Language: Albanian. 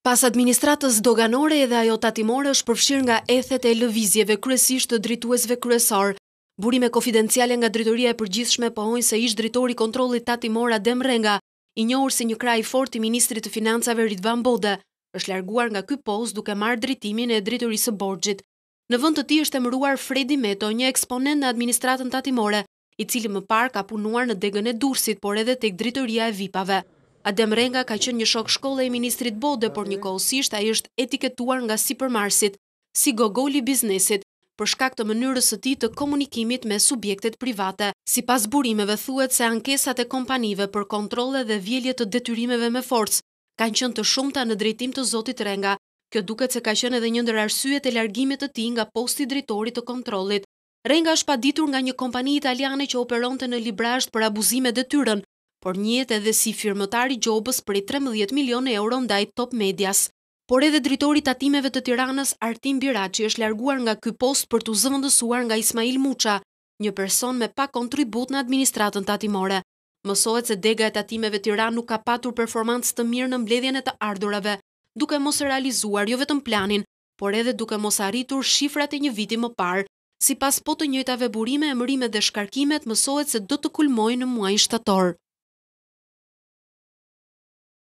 Sipas administratës doganore edhe ajo tatimore është përfshirë nga ethet e lëvizjeve, kryesisht të drejtuesve kryesor. Burime konfidenciale nga drejtoria e përgjithshme pohojnë se ish-drejtori kontrollit tatimor Adem Rrenga, i njohur si një krah i fortë i ministrit të Financave Ridvan Bode, është larguar nga ky post duke marrë drejtimin e drejtorisë së borxhit. Në vend të tij është emëruar Fredi Meto, një eksponent në administratën tatimore, i cili më parë ka punuar në degën e Durrësit, por edhe tek drejtoria e VIP-ëve. Adem Rrenga ka qenë një shok shkolle i ministrit Bode, por njëkohësisht ai është etiketuar nga sipërmarrësit, si gogoli i biznesit, për shkak të mënyrës së tij të komunikimit me subjektet private. Sipas burimeve thuhet se ankesat e kompanive për kontrolle dhe vjelje të detyrimeve me forcë kanë qenë të shumta në drejtim të zotit Rrenga. Kjo duket se ka qenë edhe një ndër arsyet e largimit të tij nga posti i drejtorit të kontrollit. Rrenga është paditur nga një kompani italiane që operonte në librazh për abuzime detyrën, por njihet edhe si firmëtar i gjobës prej 13 milionë euro ndaj Top Medias. Por edhe drejtori i tatimeve të Tiranës, Artim Biraci, është larguar nga ky post për t'u zëvendësuar nga Ismail Muca, një person me pak kontribut në administratën tatimore. Mësohet se dega e tatimeve Tiranë nuk ka patur performancë të mirë në mbledhjen e të ardhurave, duke mos realizuar jo vetëm planin, por edhe duke mos arritur shifrat e një viti më parë. Sipas po të njëjtave burime, emërimet dhe shkarkimet mësohet se do të kulmojnë në muajin shtator.